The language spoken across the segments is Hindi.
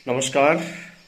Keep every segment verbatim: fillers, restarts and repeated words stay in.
नमस्कार।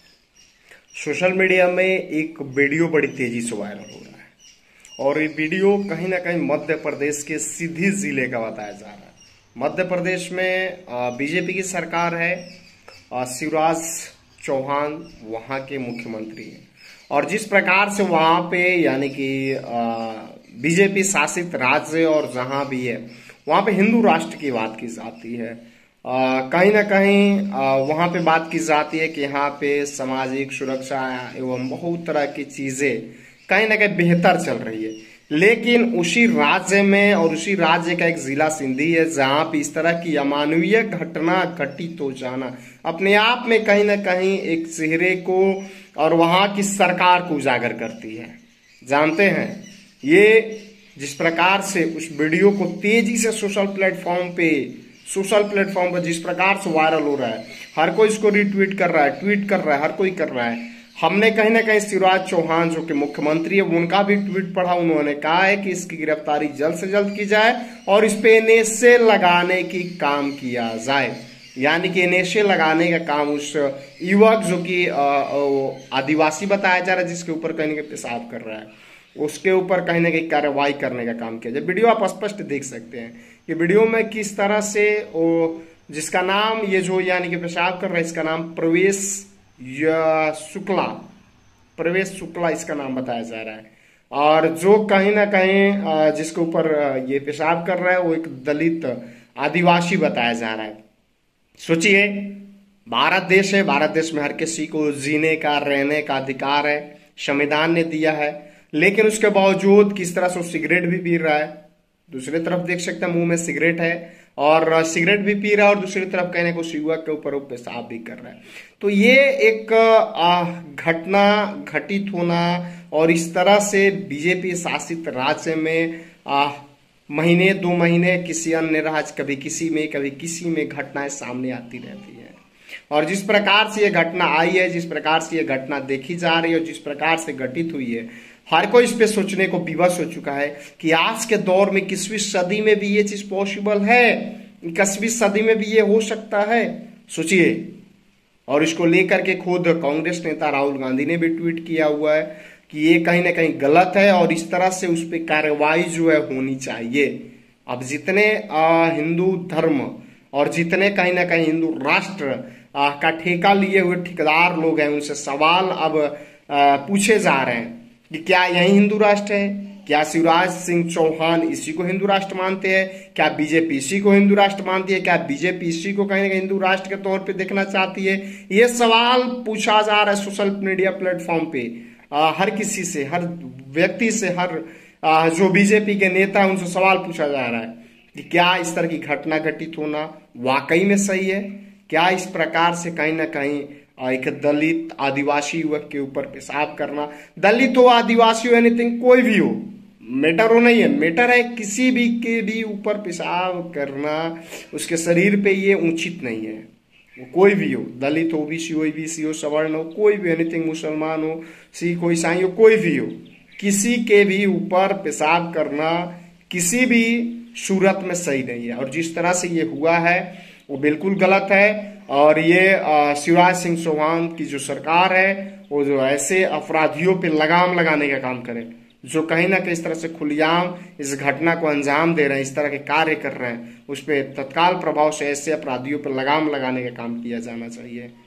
सोशल मीडिया में एक वीडियो बड़ी तेजी से वायरल हो रहा है और ये वीडियो कहीं ना कहीं मध्य प्रदेश के सीधी जिले का बताया जा रहा है। मध्य प्रदेश में बीजेपी की सरकार है, शिवराज चौहान वहां के मुख्यमंत्री हैं और जिस प्रकार से वहां पे यानी कि बीजेपी शासित राज्य और जहां भी है वहां पे हिंदू राष्ट्र की बात की जाती है। आ, कहीं ना कहीं वहां पे बात की जाती है कि यहाँ पे सामाजिक सुरक्षा एवं बहुत तरह की चीजें कहीं ना कहीं बेहतर चल रही है, लेकिन उसी राज्य में और उसी राज्य का एक जिला सिंधी है जहां पे इस तरह की अमानवीय घटना घटित हो जाना अपने आप में कहीं ना कहीं एक चेहरे को और वहां की सरकार को उजागर करती है। जानते हैं, ये जिस प्रकार से उस वीडियो को तेजी से सोशल प्लेटफॉर्म पे सोशल प्लेटफॉर्म पर जिस प्रकार से वायरल हो रहा है, हर कोई इसको रिट्वीट कर रहा है, ट्वीट कर रहा है, हर कोई कर रहा है। हमने कहीं ना कहीं शिवराज चौहान जो कि मुख्यमंत्री है उनका भी ट्वीट पढ़ा। उन्होंने कहा है कि इसकी गिरफ्तारी जल्द से जल्द की जाए और इस पे एनएसए लगाने की काम किया जाए, यानी कि एनएसए लगाने का काम उस युवक जो कि आदिवासी बताया जा रहा है जिसके ऊपर कहीं ना कहीं पेशाब कर रहा है उसके ऊपर कहीं ना कहीं कार्रवाई करने का काम किया जाए। वीडियो आप स्पष्ट देख सकते हैं कि वीडियो में किस तरह से वो जिसका नाम ये जो यानी कि पेशाब कर रहा है इसका नाम प्रवेश शुक्ला प्रवेश शुक्ला इसका नाम बताया जा रहा है और जो कहीं ना कहीं जिसके ऊपर ये पेशाब कर रहा है वो एक दलित आदिवासी बताया जा रहा है। सोचिए, भारत देश है, भारत देश में हर किसी को जीने का रहने का अधिकार है, संविधान ने दिया है, लेकिन उसके बावजूद किस तरह से वो सिगरेट भी पी रहा है। दूसरी तरफ देख सकते हैं मुंह में सिगरेट है और सिगरेट भी पी रहा है और दूसरी तरफ कहने को युवक के ऊपर वो पेशाब भी कर रहा है। तो ये एक घटना घटित होना और इस तरह से बीजेपी शासित राज्य में आ, महीने दो महीने किसी अन्य राज्य कभी किसी में कभी किसी में घटनाएं सामने आती रहती है और जिस प्रकार से ये घटना आई है, जिस प्रकार से ये घटना देखी जा रही है और जिस प्रकार से घटित हुई है, हर कोई इस पे सोचने को विवश हो चुका है कि आज के दौर में इक्कीसवीं सदी में भी ये चीज पॉसिबल है, इक्कीसवीं सदी में भी ये हो सकता है। सोचिए, और इसको लेकर के खुद कांग्रेस नेता राहुल गांधी ने भी ट्वीट किया हुआ है कि ये कहीं ना कहीं गलत है और इस तरह से उस पर कार्रवाई जो है होनी चाहिए। अब जितने हिंदू धर्म और जितने कहीं ना कहीं हिंदू राष्ट्र आ, का ठेका लिए हुए ठेकेदार लोग हैं उनसे सवाल अब आ, पूछे जा रहे हैं कि क्या यही हिंदू राष्ट्र है? क्या शिवराज सिंह चौहान इसी को हिंदू राष्ट्र मानते हैं? क्या बीजेपी इसी को हिंदू राष्ट्र मानती है? क्या बीजेपी इसी को कहीं ना कहीं हिंदू राष्ट्र के तौर पे देखना चाहती है? ये सवाल पूछा जा रहा है सोशल मीडिया प्लेटफॉर्म पे आ, हर किसी से, हर व्यक्ति से, हर आ, जो बीजेपी के नेता है उनसे सवाल पूछा जा रहा है कि क्या इस तरह की घटना घटित होना वाकई में सही है? क्या इस प्रकार से कहीं ना कहीं एक दलित आदिवासी युवक के ऊपर पेशाब करना, दलित हो, आदिवासी हो, एनीथिंग, कोई भी हो, मैटर हो नहीं है, मैटर है किसी भी के भी ऊपर पेशाब करना उसके शरीर पे ये उचित नहीं है। वो कोई भी हो, दलित हो, ओबीसी हो, ईबीसी हो, सवर्ण हो, कोई भी, एनीथिंग, मुसलमान हो, सिख हो, ईसाई हो, कोई भी हो, किसी के भी ऊपर पेशाब करना किसी भी सूरत में सही नहीं है और जिस तरह से ये हुआ है वो बिल्कुल गलत है। और ये शिवराज सिंह चौहान की जो सरकार है वो जो ऐसे अपराधियों पे लगाम लगाने का काम करे जो कहीं ना कहीं इस तरह से खुलेआम इस घटना को अंजाम दे रहे हैं, इस तरह के कार्य कर रहे हैं, उस पर तत्काल प्रभाव से ऐसे अपराधियों पर लगाम लगाने का काम किया जाना चाहिए।